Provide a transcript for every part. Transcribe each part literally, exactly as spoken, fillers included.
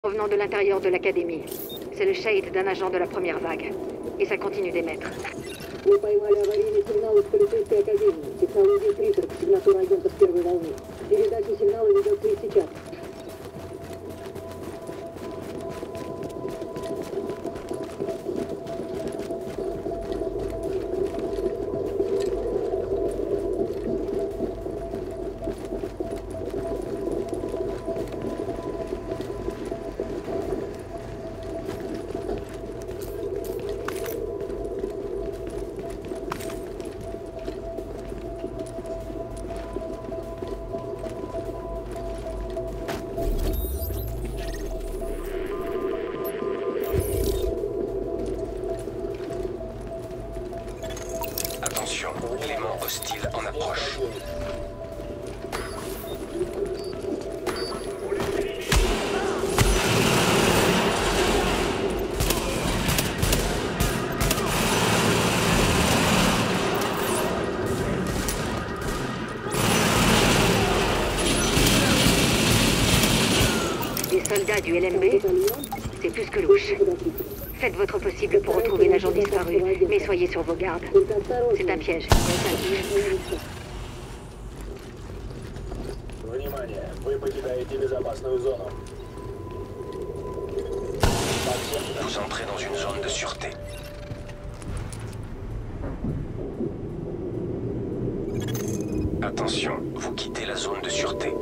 Provenant de l'intérieur de l'académie. C'est le shade d'un agent de la première vague. Et ça continue d'émettre. Вы поймали аварийный сигнал из полицейской академии. Технология Крипер, сигнатура агентов первой волны. Передача сигнала ведется и сейчас. Attention, élément hostile en approche. Des soldats du L M B? C'est plus que louche. Faites votre possible pour retrouver l'agent disparu, mais soyez sur vos gardes. C'est un piège. Внимание! Вы покидаете безопасную зону. Vous entrez dans une zone de sûreté. Attention, vous quittez la zone de sûreté.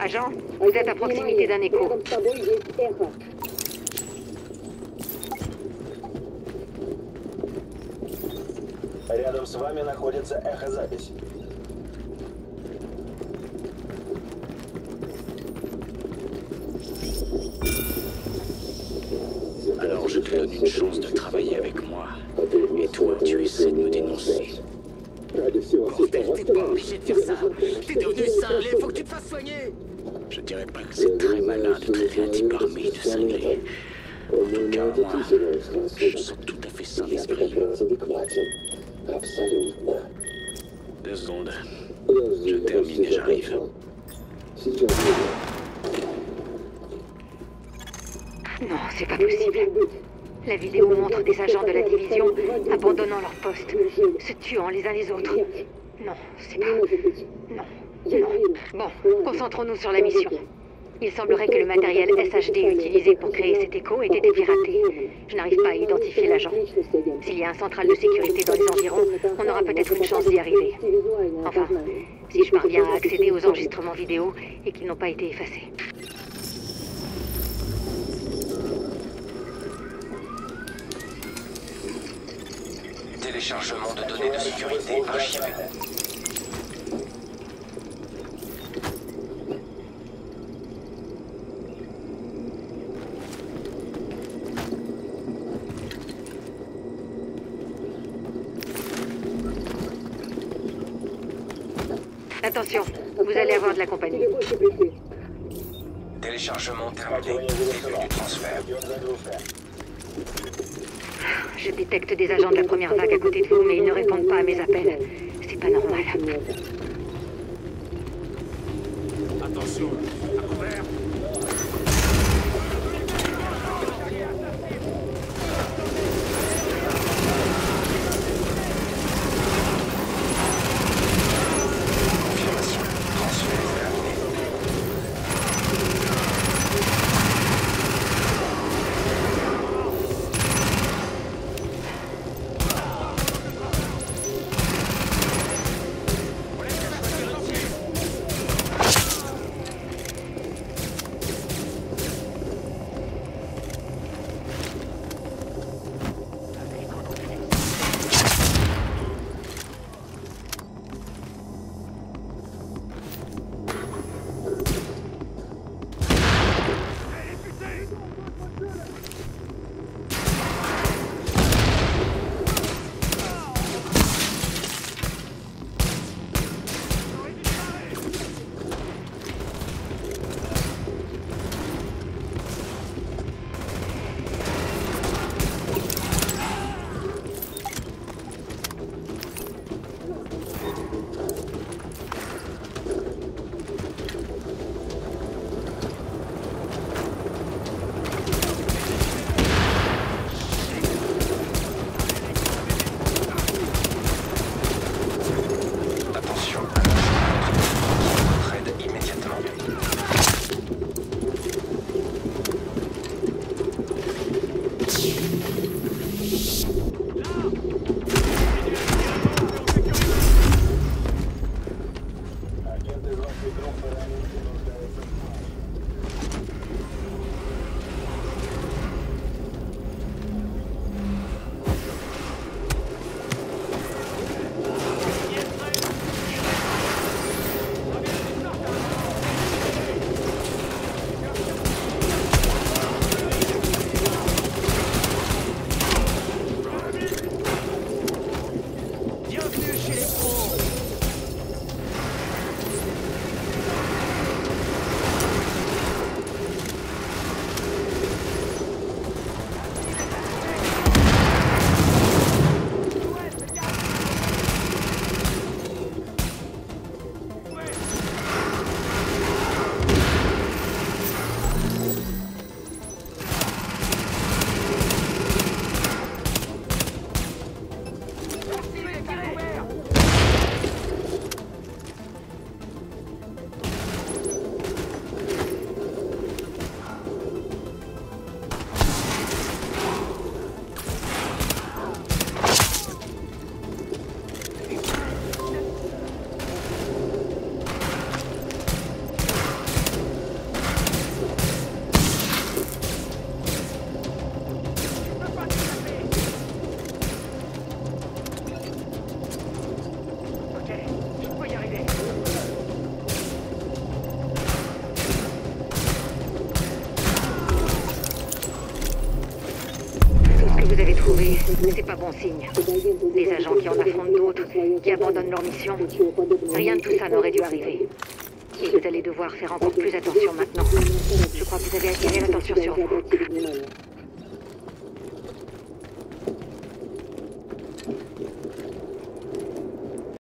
Agent, vous êtes à proximité d'un écho. Рядом с тобой есть эхо. Рядом с вами находится эхозапись. Alors je te donne une chance de travailler avec moi. Et toi, tu essaies de me dénoncer. Bordel, t'es pas obligé de faire ça. T'es devenu cinglé, faut que tu te fasses soigner. Je dirais pas que c'est très malin de traiter un type parmi de cinglé. En tout cas, moi, je me sens tout à fait sain d'esprit. Deux secondes. Je termine et j'arrive. Non, c'est pas possible. La vidéo montre des agents de la division abandonnant leur poste, se tuant les uns les autres. Non, c'est pas... Non, non. Bon, concentrons-nous sur la mission. Il semblerait que le matériel S H D utilisé pour créer cet écho ait été piraté. Je n'arrive pas à identifier l'agent. S'il y a un central de sécurité dans les environs, on aura peut-être une chance d'y arriver. Enfin, si je parviens à accéder aux enregistrements vidéo et qu'ils n'ont pas été effacés. Téléchargement de données de sécurité archivées. Attention, vous allez avoir de la compagnie. Téléchargement terminé. Début du transfert. Je détecte des agents de la première vague à côté de vous, mais ils ne répondent pas à mes appels. C'est pas normal. Attention, à couvert. Confirmation. Transfert terminé. retrouvés, c'est pas bon signe. Des agents qui en affrontent d'autres, qui abandonnent leur mission. Rien de tout ça n'aurait dû arriver. Et vous allez devoir faire encore plus attention maintenant. Je crois que vous avez attiré l'attention sur vous.